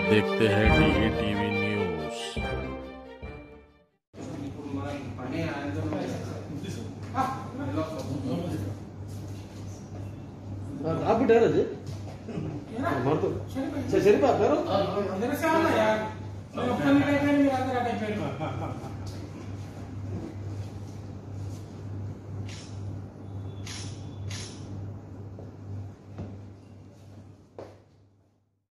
देखते हैं DA TV news. आप डर है मार तो शरीफ आप डरो अंदर से आना यार मैं ओपन नहीं कर मेरा अंदर आ टाइप